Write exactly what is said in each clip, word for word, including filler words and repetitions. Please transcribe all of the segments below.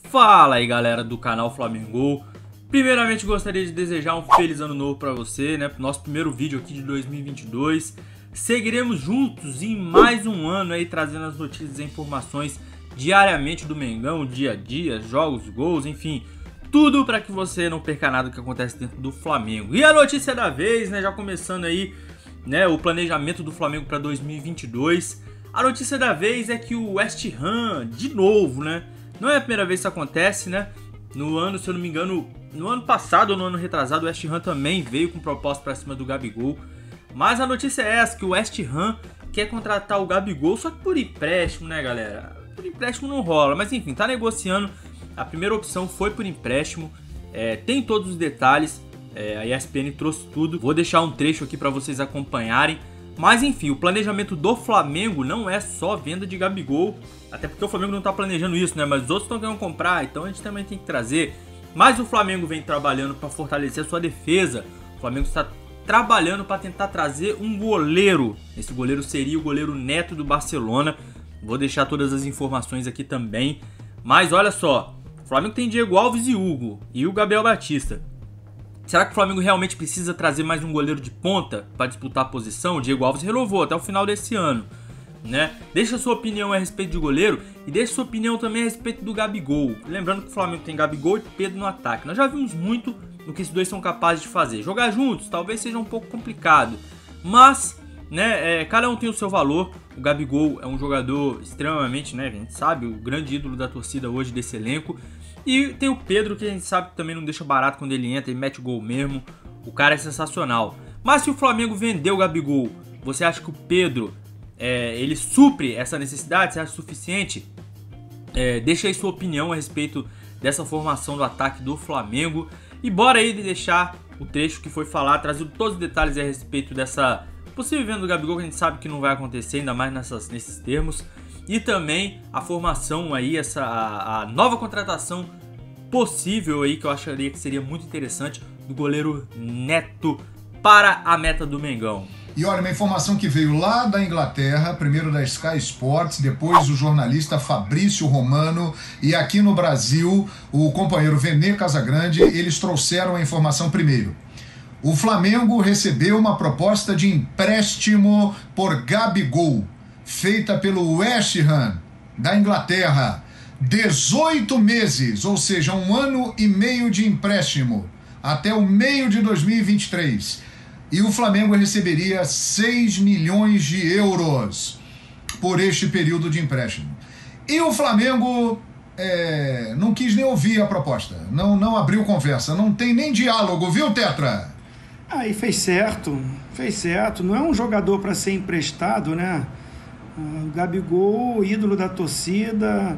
Fala aí, galera do canal Flamengo. Primeiramente gostaria de desejar um feliz ano novo para você, né? Pro nosso primeiro vídeo aqui de dois mil e vinte e dois. Seguiremos juntos em mais um ano aí, trazendo as notícias e informações diariamente do Mengão, dia a dia, jogos, gols, enfim, tudo para que você não perca nada que acontece dentro do Flamengo. E a notícia da vez, né? Já começando aí, né? O planejamento do Flamengo para dois mil e vinte e dois. A notícia da vez é que o West Ham, de novo, né? Não é a primeira vez que isso acontece, né? No ano, se eu não me engano, no ano passado ou no ano retrasado, o West Ham também veio com proposta para cima do Gabigol. Mas a notícia é essa, que o West Ham quer contratar o Gabigol, só que por empréstimo, né, galera? Por empréstimo não rola, mas enfim, tá negociando. A primeira opção foi por empréstimo, é, tem todos os detalhes, é, a E S P N trouxe tudo. Vou deixar um trecho aqui para vocês acompanharem. Mas enfim, o planejamento do Flamengo não é só venda de Gabigol, até porque o Flamengo não tá planejando isso, né? Mas os outros estão querendo comprar, então a gente também tem que trazer. Mas o Flamengo vem trabalhando para fortalecer a sua defesa. O Flamengo está trabalhando para tentar trazer um goleiro. Esse goleiro seria o goleiro Neto do Barcelona. Vou deixar todas as informações aqui também. Mas olha só, o Flamengo tem Diego Alves e Hugo, e o Gabriel Batista. Será que o Flamengo realmente precisa trazer mais um goleiro de ponta para disputar a posição? O Diego Alves renovou até o final desse ano, né? Deixa a sua opinião a respeito de goleiro e deixa a sua opinião também a respeito do Gabigol. Lembrando que o Flamengo tem Gabigol e Pedro no ataque. Nós já vimos muito o que esses dois são capazes de fazer. Jogar juntos talvez seja um pouco complicado, mas, né, é, cada um tem o seu valor. O Gabigol é um jogador extremamente, né, a gente sabe, o grande ídolo da torcida hoje desse elenco. E tem o Pedro, que a gente sabe que também não deixa barato quando ele entra, ele mete gol mesmo. O cara é sensacional. Mas se o Flamengo vender o Gabigol, você acha que o Pedro, é, ele supre essa necessidade? Você acha suficiente? É, deixa aí sua opinião a respeito dessa formação do ataque do Flamengo. E bora aí deixar o trecho que foi falar, trazendo todos os detalhes a respeito dessa possível venda do Gabigol, que a gente sabe que não vai acontecer, ainda mais nessas, nesses termos. E também a formação aí, essa, a, a nova contratação possível aí, que eu acharia que seria muito interessante, do goleiro Neto para a meta do Mengão. E olha, uma informação que veio lá da Inglaterra, primeiro da Sky Sports, depois o jornalista Fabrício Romano, e aqui no Brasil o companheiro Vene Casagrande, eles trouxeram a informação primeiro. O Flamengo recebeu uma proposta de empréstimo por Gabigol, feita pelo West Ham, da Inglaterra. dezoito meses, ou seja, um ano e meio de empréstimo, até o meio de dois mil e vinte e três. E o Flamengo receberia seis milhões de euros por este período de empréstimo. E o Flamengo é, não quis nem ouvir a proposta, não, não abriu conversa, não tem nem diálogo, viu, Tetra? Aí fez certo, fez certo. Não é um jogador para ser emprestado, né? O Gabigol, ídolo da torcida,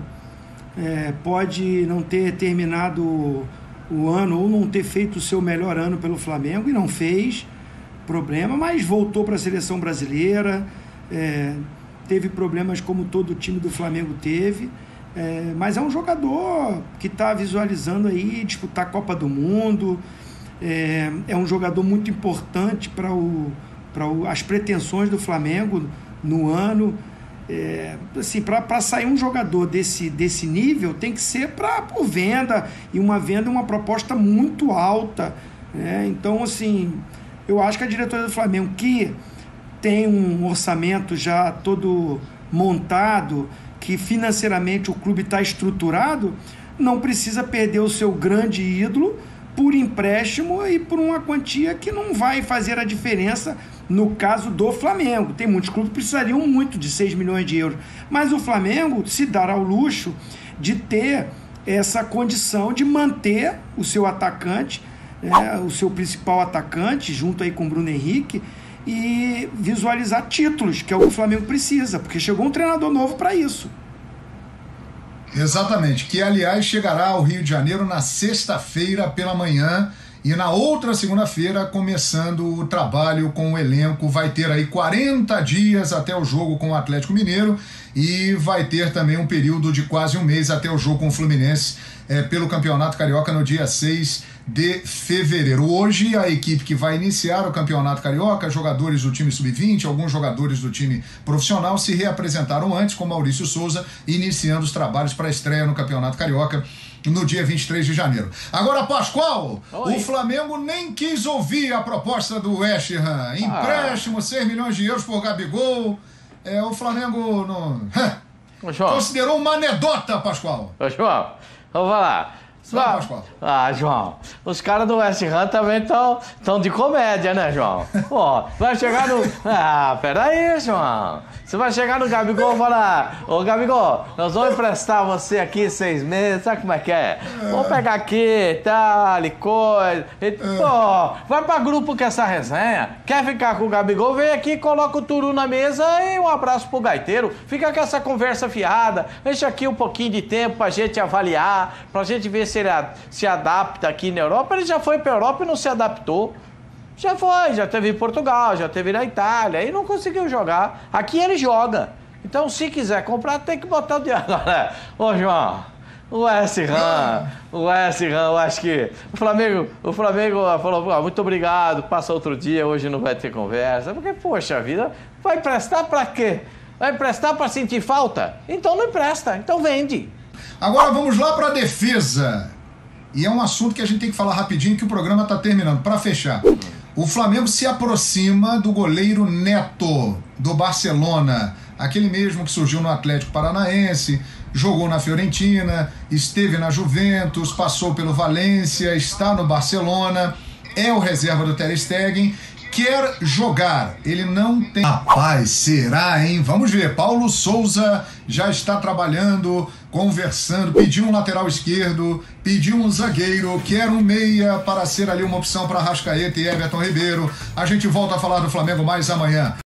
é, pode não ter terminado o ano ou não ter feito o seu melhor ano pelo Flamengo, e não fez, problema, mas voltou para a seleção brasileira, é, teve problemas como todo o time do Flamengo teve, é, mas é um jogador que está visualizando aí disputar a Copa do Mundo, é, é um jogador muito importante para o, para o, as pretensões do Flamengo no ano. É, assim, para sair um jogador desse, desse nível tem que ser pra, por venda, e uma venda é uma proposta muito alta, né? Então, assim, eu acho que a diretoria do Flamengo, que tem um orçamento já todo montado, que financeiramente o clube está estruturado, não precisa perder o seu grande ídolo por empréstimo e por uma quantia que não vai fazer a diferença no caso do Flamengo. Tem muitos clubes que precisariam muito de seis milhões de euros, mas o Flamengo se dará ao luxo de ter essa condição de manter o seu atacante, né, o seu principal atacante, junto aí com o Bruno Henrique, e visualizar títulos, que é o que o Flamengo precisa, porque chegou um treinador novo para isso. Exatamente, que aliás chegará ao Rio de Janeiro na sexta-feira pela manhã, e na outra segunda-feira começando o trabalho com o elenco. Vai ter aí quarenta dias até o jogo com o Atlético Mineiro, e vai ter também um período de quase um mês até o jogo com o Fluminense, é, pelo Campeonato Carioca no dia seis de fevereiro. Hoje, a equipe que vai iniciar o Campeonato Carioca, jogadores do time sub vinte, alguns jogadores do time profissional se reapresentaram antes com Maurício Souza, iniciando os trabalhos para a estreia no Campeonato Carioca no dia vinte e três de janeiro. Agora, Pascoal, Oi. o Flamengo nem quis ouvir a proposta do West Ham. Empréstimo, ah. seis milhões de euros por Gabigol. É, o Flamengo não... Ô, João. considerou uma anedota, Pascoal. Ô, João, vamos lá. Vai, Pascoal. Ah, João, os caras do West Ham também estão tão de comédia, né, João? Pô, vai chegar no... Ah, peraí, João. Você vai chegar no Gabigol e falar: ô, Gabigol, nós vamos emprestar você aqui seis meses, sabe como é que é? é. Vamos pegar aqui, tal, e coisa. E, é. Pô, vai pra grupo com essa resenha. Quer ficar com o Gabigol? Vem aqui, coloca o turu na mesa e um abraço pro gaiteiro. Fica com essa conversa fiada. Deixa aqui um pouquinho de tempo pra gente avaliar, pra gente ver se ele se adapta aqui na Europa. Ele já foi pra Europa e não se adaptou. Já foi, já teve em Portugal, já teve na Itália e não conseguiu jogar. Aqui ele joga. Então, se quiser comprar, tem que botar o dinheiro. Agora, ô João, o West Ham, o West Ham, eu acho que o Flamengo, o Flamengo falou: ah, muito obrigado, passa outro dia, hoje não vai ter conversa. Porque, poxa vida, vai emprestar pra quê? Vai emprestar pra sentir falta? Então não empresta, então vende. Agora vamos lá pra defesa. E é um assunto que a gente tem que falar rapidinho, que o programa tá terminando. Pra fechar. O Flamengo se aproxima do goleiro Neto, do Barcelona, aquele mesmo que surgiu no Atlético Paranaense, jogou na Fiorentina, esteve na Juventus, passou pelo Valência, está no Barcelona, é o reserva do Ter Stegen, quer jogar, ele não tem... Rapaz, será, hein? Vamos ver, Paulo Souza já está trabalhando, conversando, pediu um lateral esquerdo, pediu um zagueiro, quer um meia para ser ali uma opção para Arrascaeta e Everton Ribeiro. A gente volta a falar do Flamengo mais amanhã.